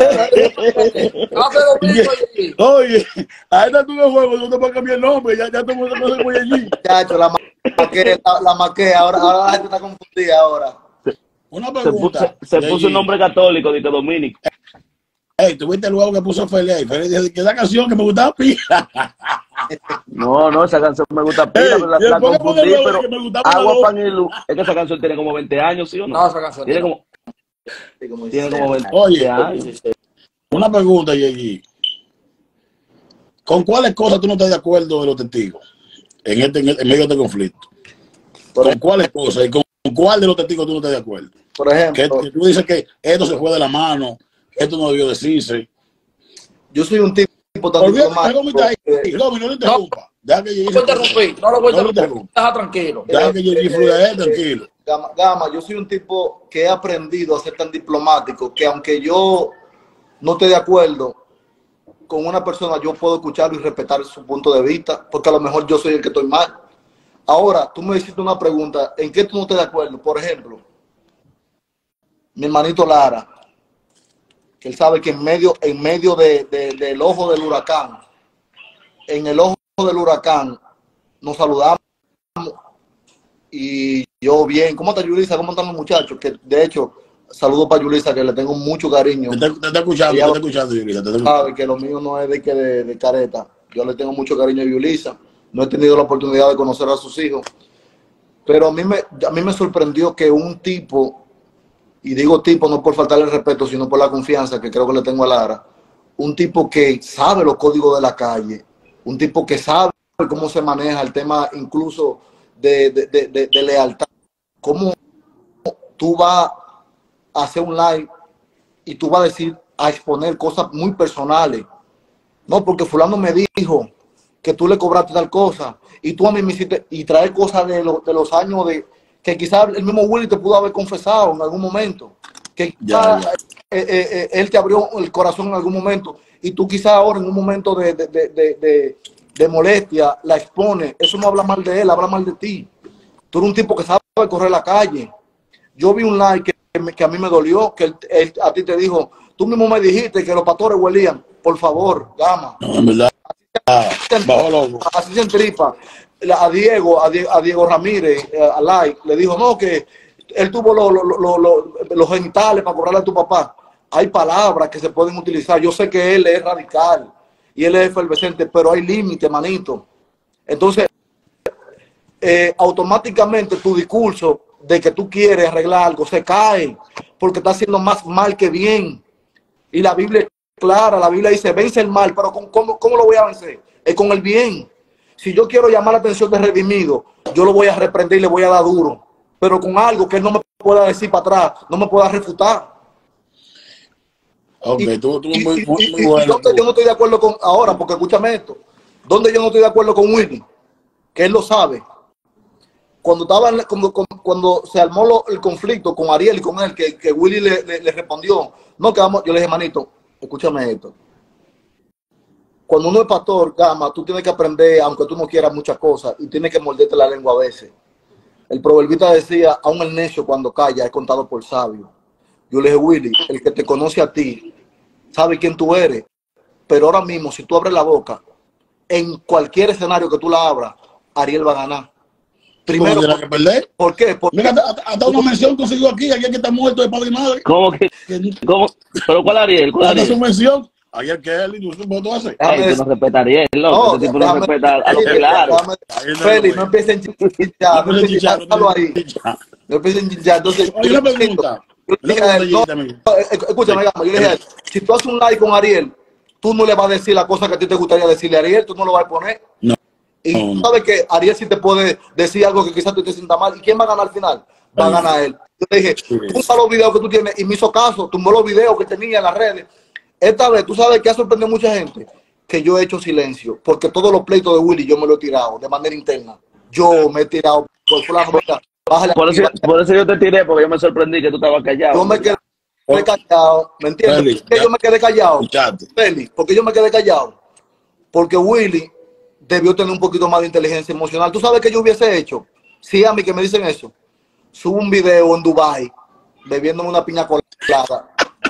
Oye, ahí está tu juego, no te vas a cambiar el nombre, ya todo el mundo conoce por allí. Chacho, la maqué, ahora la gente está confundida ahora. Una pregunta. Se puso un nombre católico, dice Dominico. Ey, ¿tuviste el huevo que puso Félix? Félix dijo que esa canción que me gustaba pila. No, esa canción me gusta pila, pero la confundí, pero Agua, Pan y Luz. Es que esa canción tiene como 20 años, ¿sí o no? No, esa canción tiene como 20 Oye, años. Una pregunta, Yeye. ¿Con cuáles cosas tú no estás de acuerdo de los testigos en medio de este conflicto? ¿Con cuáles cosas y con cuál de los testigos tú no estás de acuerdo? Por ejemplo, que tú dices que esto se fue de la mano, esto no debió decirse. Yo soy un tipo tan diplomático. No lo interrumpa. No lo interrumpí, no lo voy a interrumpir. Deja tranquilo. Deja que Yeye fluya, tranquilo. Gama, yo soy un tipo que he aprendido a ser tan diplomático que aunque yo no esté de acuerdo con una persona, yo puedo escucharlo y respetar su punto de vista, porque a lo mejor yo soy el que estoy mal. Ahora, tú me hiciste una pregunta, ¿en qué tú no estás de acuerdo? Por ejemplo, mi hermanito Lara, que él sabe que en medio del ojo del huracán, en el ojo del huracán, nos saludamos y yo bien. ¿Cómo está Yulisa? ¿Cómo están los muchachos? Que de hecho, saludo para Yulisa, que le tengo mucho cariño. Te está escuchando, Yulisa. Sabe que lo mío no es de careta. Yo le tengo mucho cariño a Yulisa. No he tenido la oportunidad de conocer a sus hijos. Pero a mí me sorprendió que un tipo, y digo tipo no por faltarle el respeto, sino por la confianza que creo que le tengo a Lara, un tipo que sabe los códigos de la calle, un tipo que sabe cómo se maneja el tema incluso de lealtad. Cómo tú vas a hacer un live y tú vas a exponer cosas muy personales. No, porque fulano me dijo que tú le cobraste tal cosa y tú a mí me hiciste, y traer cosas de los años que quizás el mismo Willy te pudo haber confesado en algún momento, que quizás él te abrió el corazón en algún momento y tú quizás ahora en un momento de molestia la expones. Eso no habla mal de él, habla mal de ti. Tú eres un tipo que sabe correr la calle. Yo vi un live que a mí me dolió, que él a ti te dijo, tú mismo me dijiste que los pastores huelían. Por favor, Gama. No, en verdad. Así se entripa. A Diego Ramírez, a Lai, le dijo, no, que él tuvo los genitales para cobrarle a tu papá. Hay palabras que se pueden utilizar. Yo sé que él es radical y él es efervescente, pero hay límite, manito. Entonces, automáticamente tu discurso de que tú quieres arreglar algo se cae, porque está haciendo más mal que bien. Y la Biblia es clara, la Biblia dice, vence el mal, pero ¿cómo lo voy a vencer? Es con el bien. Si yo quiero llamar la atención de redimido, yo lo voy a reprender y le voy a dar duro, pero con algo que él no me pueda decir para atrás, no me pueda refutar. Ok, tú muy bueno. Yo no estoy de acuerdo con ahora, porque escúchame esto. ¿Dónde yo no estoy de acuerdo con Willy? Que él lo sabe. Cuando se armó el conflicto con Ariel y con él, que Willy le respondió, no, que vamos, yo le dije, manito, escúchame esto. Cuando uno es pastor, Gama, tú tienes que aprender, aunque tú no quieras muchas cosas, y tienes que morderte la lengua a veces. El proverbista decía, aún el necio cuando calla es contado por sabio. Yo le dije, Willy, el que te conoce a ti, sabe quién tú eres, pero ahora mismo, si tú abres la boca, en cualquier escenario que tú la abras, Ariel va a ganar. Primero, que perder? ¿Por qué? Mira, hasta una mención consiguió aquí, alguien que está muerto de padre y madre. ¿Cómo que? ¿Cómo? ¿Pero cuál Ariel? ¿Cuál Ariel? Su mención. Ayer que él y tú haces. Tú no respetas a Ariel, loco. No, este tipo no respeta a los pilares. Félix, no empiecen a chinchar. No empiecen a chinchar. Entonces, oye, una pregunta. Escúchame, Gama, yo le dije, si tú haces un live con Ariel, tú no le vas a decir la cosa que a ti te gustaría decirle a Ariel, tú no lo vas a poner. No. Y tú sabes que Ariel sí te puede decir algo que quizás tú te sientas mal. ¿Y quién va a ganar al final? Va a ganar él. Yo le dije, tumba los videos que tú tienes. Y me hizo caso, tumbó los videos que tenía en las redes. Esta vez, tú sabes que ha sorprendido a mucha gente, que yo he hecho silencio, porque todos los pleitos de Willy yo me lo he tirado de manera interna. Yo me he tirado por fulano. Por eso yo te tiré, porque yo me sorprendí que tú estabas callado. Yo me quedé callado, ¿me entiendes? ¿Por qué yo me quedé callado? Félix, porque yo me quedé callado. Porque Willy debió tener un poquito más de inteligencia emocional. ¿Tú sabes qué yo hubiese hecho? Sí, a mí que me dicen eso. Subo un video en Dubai bebiéndome una piña colada.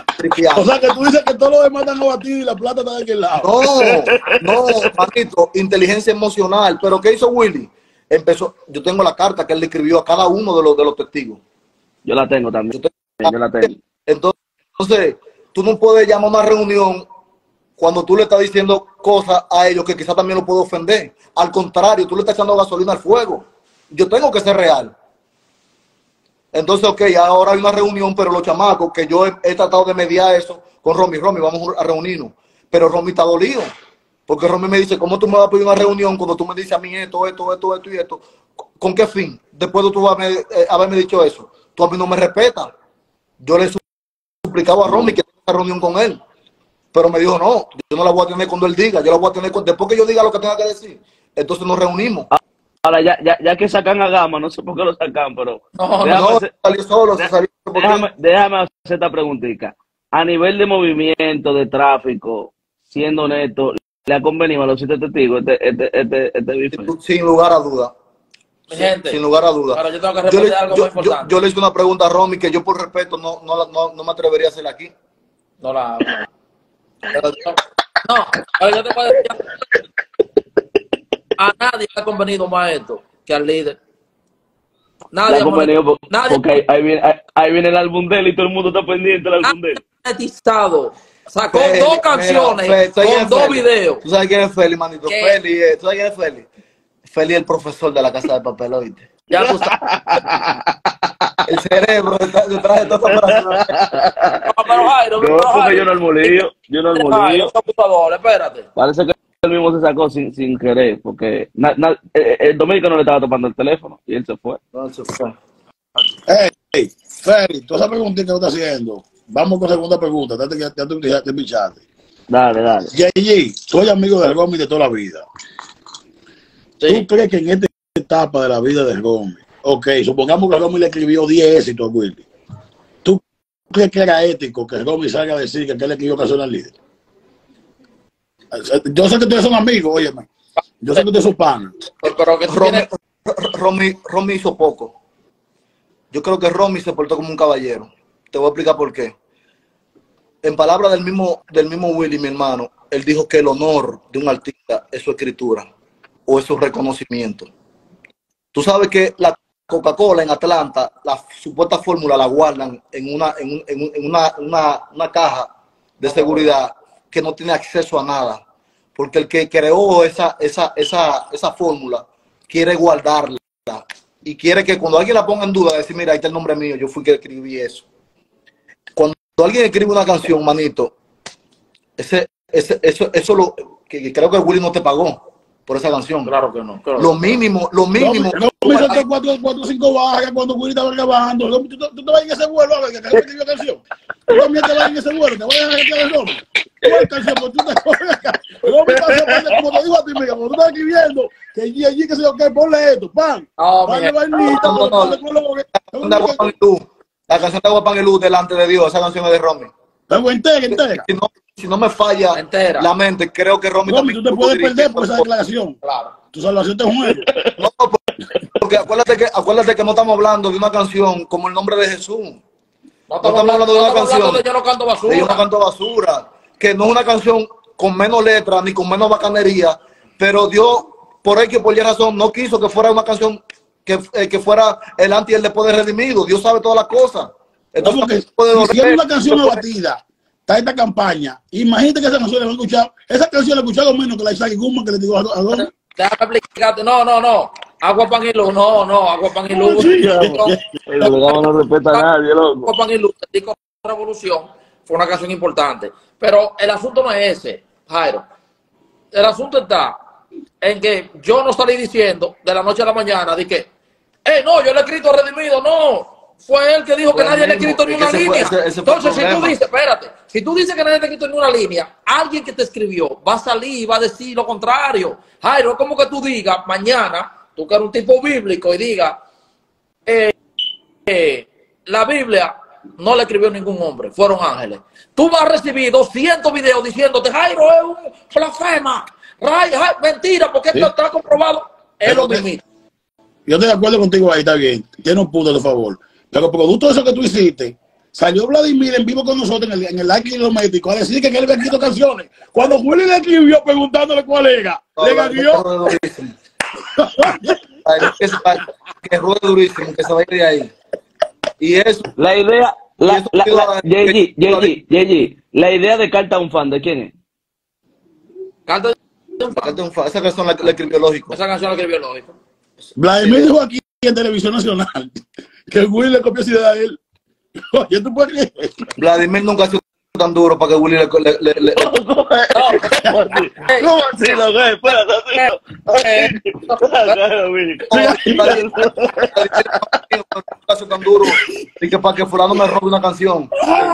O sea, que tú dices que todos los demás están abatidos y la plata está de aquel lado. No, manito, inteligencia emocional. ¿Pero qué hizo Willy? Empezó, yo tengo la carta que él le escribió a cada uno de los testigos. Yo la tengo también. Yo la tengo. Entonces, tú no puedes llamar a una reunión cuando tú le estás diciendo cosas a ellos que quizás también lo puede ofender. Al contrario, tú le estás echando gasolina al fuego. Yo tengo que ser real. Entonces, ok, ahora hay una reunión, pero los chamacos, que yo he tratado de mediar eso con Romy, vamos a reunirnos. Pero Romy está dolido. Porque Romy me dice, ¿cómo tú me vas a pedir una reunión cuando tú me dices a mí esto y esto? ¿Con qué fin? Después de tú haberme dicho eso. Tú a mí no me respetas. Yo le he suplicado a Romy que tenga una reunión con él. Pero me dijo, no, yo no la voy a tener cuando él diga. Yo la voy a tener después que yo diga lo que tenga que decir. Entonces nos reunimos. Ahora, ya que sacan a Gama, no sé por qué lo sacan, pero... Salió solo. Déjame hacer esta preguntita. A nivel de movimiento, de tráfico, siendo honesto, ¿le ha convenido a los 7 testigos este bife? Sin lugar a duda. Gente, sin lugar a duda. Ahora yo tengo que responder algo muy importante. Yo le hice una pregunta a Romy que yo por respeto no me atrevería a hacerla aquí. No la hago. No, ahora yo te puedo decir... A nadie le ha convenido más esto que al líder. Nadie ha convenido porque ahí viene el álbum de él y todo el mundo está pendiente del álbum de él. Monetizado. Sacó 2 canciones con 2 videos. ¿Tú sabes quién es Feli, manito? ¿Tú sabes quién es Feli? Feli el profesor de la Casa de Papel, ¿oíste? Ya tú sabes. El cerebro detrás de toda esa operación. No, pero Jairo, No, porque yo no almolío. Yo no almolío. Espérate. Parece que él mismo se sacó sin querer, porque el dominicano no le estaba tomando el teléfono y él se fue. No, eso fue. Hey, Ferry, tú esa pregunta que tú estás haciendo. Vamos con la segunda pregunta. Ya te pichaste. Dale. JG, soy amigo de Romy de toda la vida. Sí. ¿Tú crees que en esta etapa de la vida de Romy, ok, supongamos que Romy le escribió 10 éxitos a Willy, ¿tú crees que era ético que Romy salga a decir que él le escribió canción al líder? Yo sé que ustedes son amigos, óyeme. Yo sé que ustedes son panas. Pero que Romy hizo poco. Yo creo que Romy se portó como un caballero. Te voy a explicar por qué. En palabras del mismo Willy, mi hermano, él dijo que el honor de un artista es su escritura o es su reconocimiento. Tú sabes que la Coca-Cola en Atlanta, la supuesta fórmula la guardan en una caja de seguridad que no tiene acceso a nada. Porque el que creó esa fórmula quiere guardarla y quiere que cuando alguien la ponga en duda, decir, mira, ahí está el nombre mío, yo fui que escribí eso. Cuando alguien escribe una canción, manito, eso lo que creo que Willy no te pagó por esa canción. Claro que no. Claro. Lo mínimo. No me solté 4 o 5 bajas cuando Willy estaba grabando. Tú te vas en ese vuelo a ver que escribió canción. Tú también te vas en ese vuelo, te voy a dejar que te Romy. ¿Cuál canción? Pues tú te coges acá. Romy canción, como te digo a ti, mira, como tú estás escribiendo, que allí que se yo, que ponle esto, pan. La canción de Agua Pan y Luz, delante de Dios, esa canción es de Romy. Entera. Si no me falla entera la mente, creo que Romy tú te puedes perder por esa declaración. Claro. Tu salvación te juega. No, porque acuérdate que no estamos hablando de una canción como el nombre de Jesús. No estamos hablando de una canción de Yo no canto basura. Yo no canto basura. Que no es una canción con menos letras ni con menos bacanería, pero Dios, por X o por Y razón, no quiso que fuera una canción que fuera el anti y el después de redimido. Dios sabe todas las cosas. Entonces, si es una canción abatida, está esta campaña, imagínate que esa canción la han escuchado. Esa canción la he escuchado menos que la Isaac Guzmán que le digo a Romy. Déjame explicarte. No. Agua, Pan y Luz. No. Agua, Pan y Luz. No respeta a nadie, loco. Agua, Pan y Luz, Disco Revolución, fue una canción importante. Pero el asunto no es ese, Jairo. El asunto está en que yo no salí diciendo de la noche a la mañana de que, no, yo le he escrito a Redimido, no. Fue él que dijo que nadie le ha escrito ni una línea. Entonces, si tú dices, espérate, si tú dices que nadie te ha escrito ni una línea, alguien que te escribió va a salir y va a decir lo contrario. Jairo, es como que tú digas mañana, tú que eres un tipo bíblico, y digas, la Biblia no le escribió ningún hombre, fueron ángeles. Tú vas a recibir 200 videos diciéndote, Jairo es un blasfema, mentira, porque esto está comprobado. Es lo mismo. Yo estoy de acuerdo contigo ahí, está bien. Tiene un punto de favor. Pero producto de eso que tú hiciste, salió Vladimir en vivo con nosotros en el like kilométrico a decir que él había escrito canciones. Cuando Willy le escribió preguntándole cuál era, le ganó. Que ruede durísimo, que se vaya de ahí. Y eso. La idea, JG, la idea de Carta a un fan, ¿de quién es? Carta un fan. Esa canción la escribió Lógico. Esa canción la escribió Lógico. Vladimir dijo aquí en Televisión Nacional que Willy le copió esa idea a él. Oye, ¿tú puedes creer? Vladimir nunca ha sido tan duro para que Willy le... ¿Cómo así, loco? Nunca ha sido tan duro y que para que fulano me robe una canción.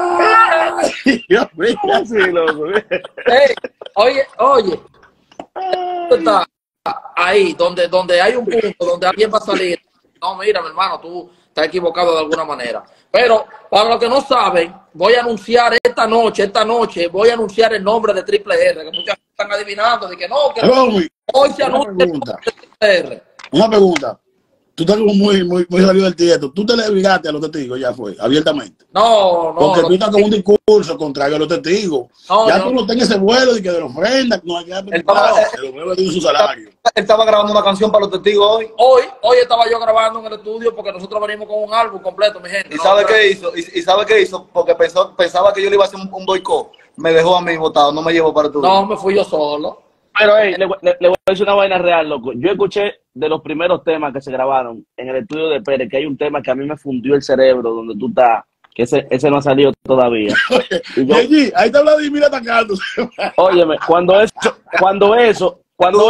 Oye. Está ahí, donde hay un punto, donde alguien va a salir. No, mira, mi hermano, tú estás equivocado de alguna manera. Pero, para los que no saben, voy a anunciar esta noche, voy a anunciar el nombre de Triple R, que muchos están adivinando, de que no, que hoy se anuncia el nombre de Triple R. Una pregunta. Tú estás como muy salido del tieto. Tú te le obligaste a los testigos, ya fue, abiertamente. No. Porque tú estás con un discurso contrario a los testigos. Ya tú no tengas ese vuelo de que de la ofrenda, no hay que de su salario. Él estaba grabando una canción para los testigos hoy. Hoy estaba yo grabando en el estudio porque nosotros venimos con un álbum completo, mi gente. ¿Y sabe qué hizo? ¿Y sabe qué hizo? Porque pensaba que yo le iba a hacer un boicot. Me dejó a mí votado, no me llevó para el estudio. No, me fui yo solo. Pero, le voy a decir una vaina real, loco. Yo escuché de los primeros temas que se grabaron en el estudio de Pérez, que hay un tema que a mí me fundió el cerebro, donde tú estás, que ese no ha salido todavía. Y yo, allí, ahí está Vladimir atacando. óyeme, cuando eso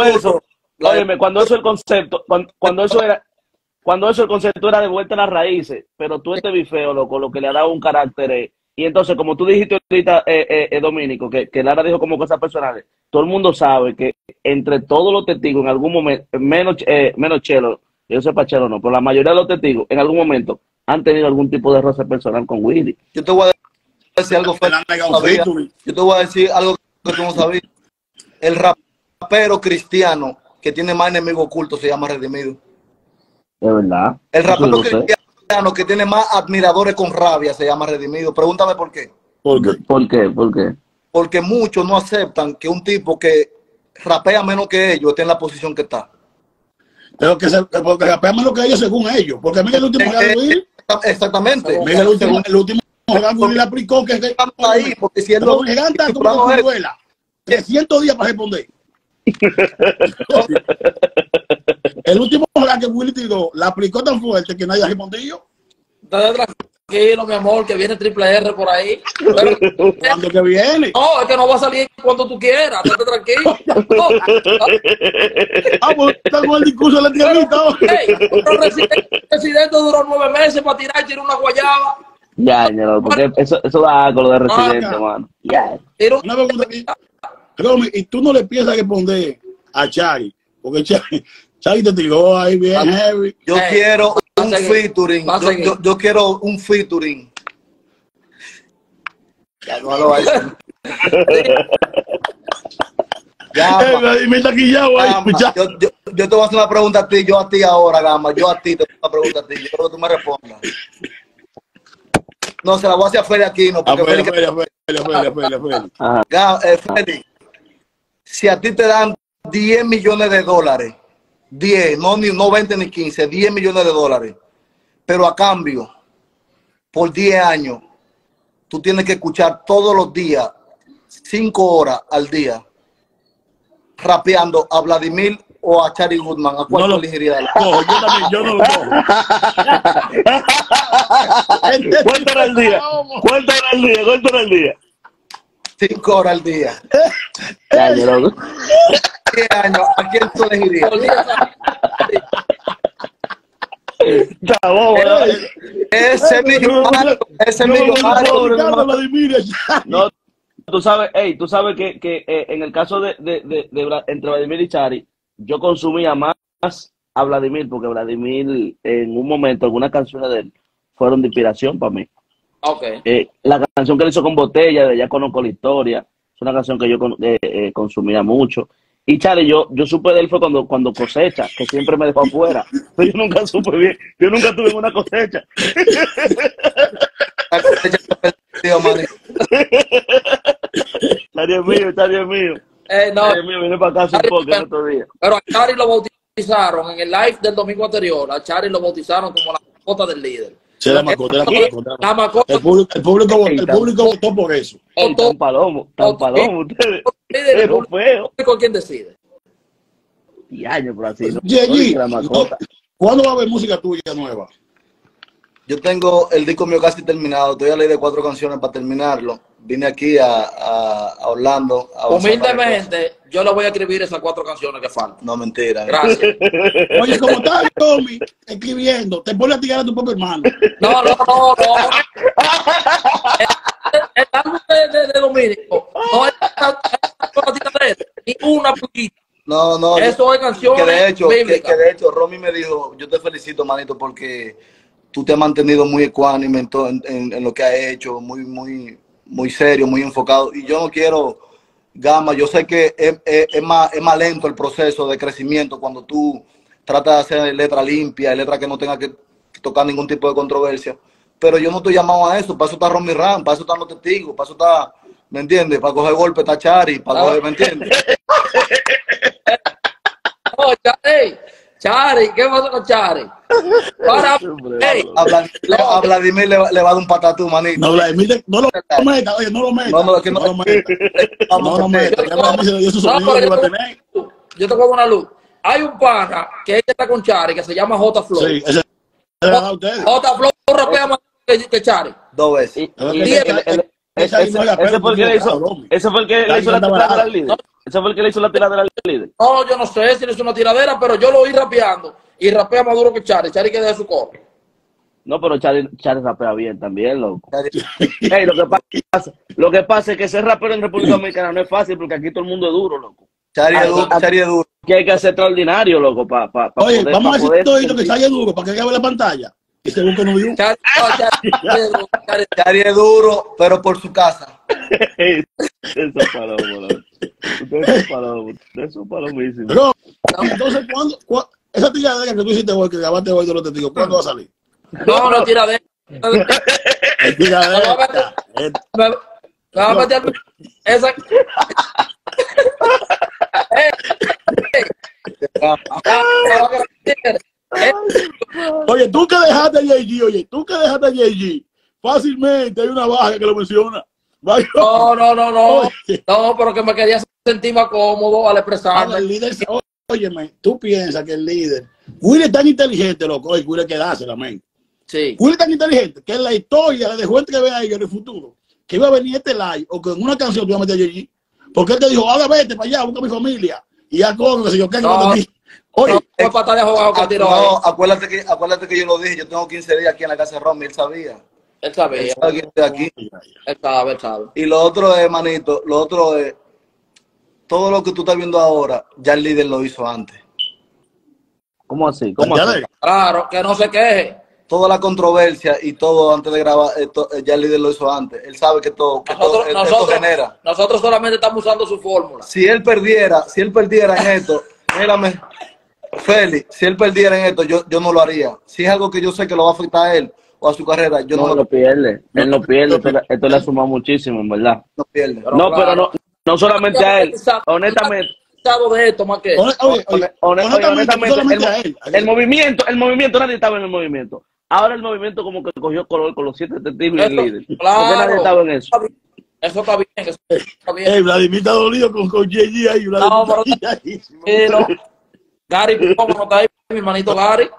el concepto, cuando eso el concepto era de vuelta a las raíces, pero tú este bifeo, loco, lo que le ha dado un carácter y entonces, como tú dijiste ahorita, Dominico, que Lara dijo como cosas personales, todo el mundo sabe que entre todos los testigos, en algún momento, menos Chelo, yo sepa Chelo no, pero la mayoría de los testigos, en algún momento, han tenido algún tipo de roce personal con Willy. Yo te voy a decir algo Yo te voy a decir algo que tú no sabías. El rapero cristiano que tiene más enemigos ocultos se llama Redimido. De verdad. El rapero cristiano que tiene más admiradores con rabia se llama Redimido. Pregúntame por qué. ¿Por qué? Porque muchos no aceptan que un tipo que rapea menos que ellos esté en la posición que está. Pero porque rapea menos que ellos según ellos. Porque mira el último exactamente. Mira el último Willy le aplicó que está ahí, porque si él no gigante como una escuela. 300 días para responder. El último que Willy tiró la aplicó tan fuerte que nadie ha respondido. Tranquilo, mi amor, que viene Triple R por ahí. Pero, ¿cuándo que viene? No, es que no va a salir cuando tú quieras. Estate tranquilo. Pues está con el discurso de la tiendita. El presidente duró 9 meses para tirar y tirar una guayaba. Ya, porque eso da algo lo de residente, mano. Ya. Una pregunta aquí. Y tú no le piensas responder a Chari, porque Chari te tiró ahí bien heavy. Yo quiero un featuring. Yo quiero un featuring. Ya no lo va a decir. Yo te voy a hacer una pregunta a ti, yo a ti ahora, Gama. Yo a ti te voy a hacer una pregunta a ti. Yo creo que tú me respondas. No, se la voy a hacer a Feli aquí, no. Porque Feli, si a ti te dan 10 millones de dólares, 10, no 20 ni 15, 10 millones de dólares, pero a cambio, por 10 años, tú tienes que escuchar todos los días, 5 horas al día, rapeando a Vladimir o a Chari Goodman, ¿a cuál elegirías? Yo no lo cojo. ¿Cuánto era el día? 5 horas al día. 10 años, ¿a quién tú elegirías? Ese millonario. No, tú sabes que en el caso de entre Vladimir y Chari, yo consumía más a Vladimir, porque Vladimir en un momento, algunas canciones de él fueron de inspiración para mí. Okay. La canción que él hizo con Botella, de Ya Conozco la Historia, es una canción que yo consumía mucho. Y Chari, yo supe de él fue cuando cosecha, que siempre me dejó afuera. Pero yo nunca supe bien, yo nunca tuve una cosecha. Chari es mío. No, Chari es mío, vine para casa un poco el otro día. Pero a Chari lo bautizaron en el live del domingo anterior. A Chari lo bautizaron como la mascota del líder. Sí, la mascota. El público votó por eso. Tan palomo ustedes. Pero feo. ¿Con quién decide? Y años por así. ¿Cuándo va a haber música tuya nueva? Yo tengo el disco mío casi terminado. Estoy a ley de 4 canciones para terminarlo. Vine aquí a Orlando. Humildemente, yo le voy a escribir esas 4 canciones que faltan. No, mentira. Gracias. Oye, como está Tommy escribiendo, te pone a tirar a tu propio hermano. No. El álbum de Dominico no es ni una poquita. No. Eso es canciones. Que de hecho, Romy me dijo, yo te felicito, manito, porque tú te has mantenido muy ecuánime en lo que has hecho, muy serio, muy enfocado. Y yo no quiero, Gama, yo sé que es más lento el proceso de crecimiento cuando tú tratas de hacer letra limpia, letra que no tenga que tocar ningún tipo de controversia. Pero yo no estoy llamado a eso. Para eso está Romy Ram, para eso están los testigos, para eso está, ¿me entiendes? Para coger golpe está Chari, para coger, ¿me entiendes? No, Chari, ¿qué pasa con Chari? A Vladimir le va a dar un patatú, manito. No, Vladimir, no lo meta, oye, no lo meta. No lo meta. Yo te pongo una luz. hay un pana que está con Chari que se llama J Flow. Sí, ese le ha dado a ustedes. J Flow rapea más que Chari. 2 veces. Ese fue el que le hizo la tiradera al líder. Ese fue el que le hizo la tiradera al líder. No, yo no sé si le hizo una tiradera, pero yo lo oí rapeando y rapea más duro que Chari. Chari que deje su coro. No, pero Chari rapea bien también, loco. Hey, lo que pasa es que ser rapero en República Dominicana no es fácil porque aquí todo el mundo es duro, loco. Chari es duro. Que hay que ser extraordinario, loco, Oye, vamos a decir todo esto que Chari es duro para que vea la pantalla. Y según que no vio. Chari es duro, pero por su casa. Eso es palomísimo. Pero, entonces, ¿cuándo? Esa tiradera que tú hiciste hoy, que grabaste hoy de los testigos, ¿cuándo va a salir? No, no tiradera. Tiradera. Me va a meter esa. Oye, tú que dejaste a JG, fácilmente hay una baja que lo menciona. No, pero que me quería sentir más cómodo al expresarme. El líder, óyeme, tú piensas que el líder, Will es tan inteligente, loco, oye, Will hay que dársela, men. Sí. Will es tan inteligente que en la historia le dejó entrever a ellos en el futuro que iba a venir este live o que en una canción tú ibas a meter a JG. Porque él te dijo, ahora vete para allá, busca a mi familia. Y ya con que se yo, ¿qué aquí? Oye, acuérdate que yo lo dije, yo tengo 15 días aquí en la casa de Romy, él sabía. Él sabía. Él sabe que estoy aquí. Él sabe. Y lo otro es, manito, todo lo que tú estás viendo ahora, ya el líder lo hizo antes. ¿Cómo así? ¿Cómo así? Claro, que no se queje. Toda la controversia y todo antes de grabar, ya el líder lo hizo antes. Él sabe que todo genera. Nosotros solamente estamos usando su fórmula. Si él perdiera en esto, mírame, Félix, si él perdiera en esto, yo no lo haría. Si es algo que yo sé que lo va a afectar a él o a su carrera, yo no lo pierde. Él no pierde. Esto le ha sumado muchísimo, en verdad. No pierde. Pero no solamente a él. Honestamente. De esto más que honestamente, el movimiento, nadie estaba en el movimiento. Ahora el movimiento como que cogió color con los 7 testigos y el líder. Claro, porque nadie estaba en eso. Eso está bien. Vladimir está dolido con JG ahí. No, Gary, ¿cómo no está ahí? Mi hermanito Gary.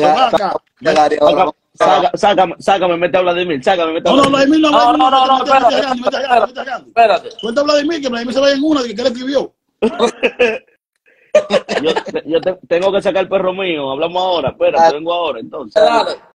Sácame, mete a Vladimir. No, Vladimir no. Espérate. Cuenta a Vladimir, que Vladimir se vaya en una que él escribió. Yo tengo que sacar el perro mío. Hablamos ahora. Espérate, vengo ahora entonces. Dale.